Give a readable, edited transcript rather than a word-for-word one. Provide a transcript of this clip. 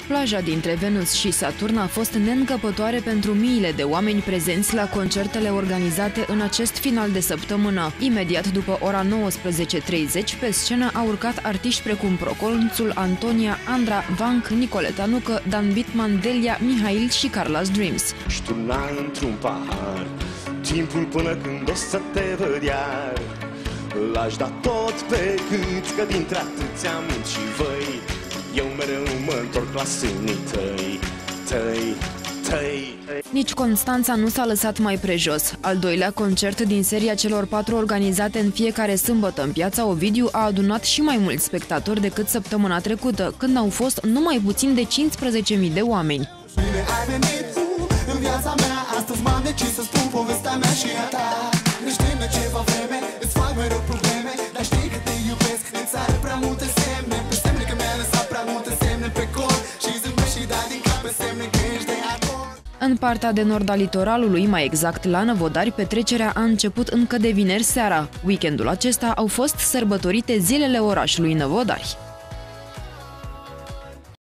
Plaja dintre Venus și Saturn a fost neîncăpătoare pentru miile de oameni prezenți la concertele organizate în acest final de săptămână. Imediat după ora 19:30, pe scenă au urcat artiști precum Proconțul, Antonia, Andra, Vanc, Nicoleta Nucă, Dan Bitman, Delia, Mihail și Carla's Dreams. Ștuna într-un pahar, timpul până când o să te văd iar. L-aș da tot pe cât, că dintre atâția mint și voi, eu mereu mă întorc la sânii tăi. Nici Constanța nu s-a lăsat mai prejos. Al doilea concert din seria celor 4 organizate în fiecare sâmbătă în Piața Ovidiu a adunat și mai mulți spectatori decât săptămâna trecută, când au fost numai puțin de 15.000 de oameni. Bine ai venit în viața mea, astăzi m-am decis să spun povestea mea și a ta. Ne știm de ceva vreme, îți fac mereu probleme, dar știi că te iubesc, îți are prea multe semne. Pe semne că mi-ai lăsat prea multe semne pe cor, și zâmbești și dai din cap pe semne că ești de acord. În partea de nord a litoralului, mai exact la Năvodari, petrecerea a început încă de vineri seara. Weekendul acesta au fost sărbătorite zilele orașului Năvodari.